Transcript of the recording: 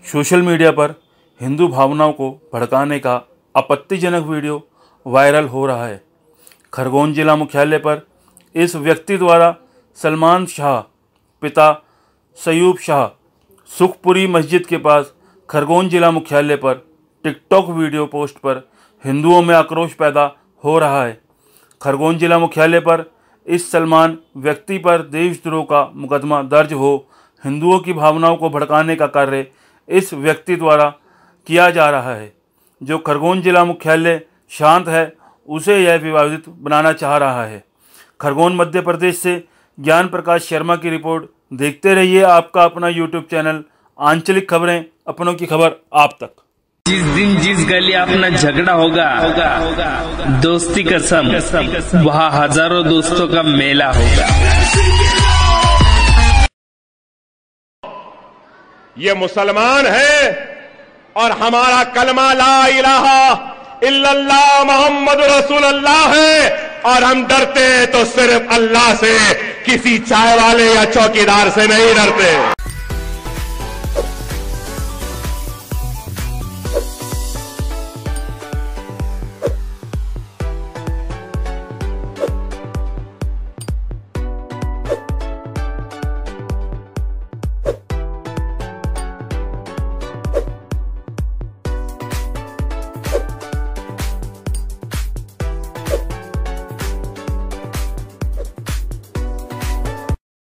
Social media पर हिंदू भावनाओं को भड़काने का आपत्तिजनक वीडियो वायरल हो रहा है। खरगोन जिला मुख्यालय पर इस व्यक्ति द्वारा सलमान शाह पिता सयूब शाह सुखपुरी मस्जिद के पास खरगोन जिला मुख्यालय पर टिकटॉक वीडियो पोस्ट पर हिंदुओं में आक्रोश पैदा हो रहा है। खरगोन जिला मुख्यालय पर इस सलमान व्यक्ति पर देशद्रोह का मुकदमा दर्ज हो हिंदुओं की भावनाओं को भड़काने का कार्य इस व्यक्ति द्वारा किया जा रहा है। जो खरगोन जिला मुख्यालय शांत है उसे यह विवादित बनाना चाह रहा है। खरगोन मध्य प्रदेश से ज्ञान प्रकाश शर्मा की रिपोर्ट। देखते रहिए आपका अपना यूट्यूब चैनल आंचलिक खबरें, अपनों की खबर आप तक। जिस दिन जिस गली अपना झगड़ा होगा दोस्ती कसम वहाँ हजारों दोस्तों का मेला होगा। ये मुसलमान है और हमारा कलमा ला इलाहा इल्लल्लाह मोहम्मद रसूलुल्लाह है और हम डरते हैं तो सिर्फ अल्लाह से, किसी चाय वाले या चौकीदार से नहीं डरते।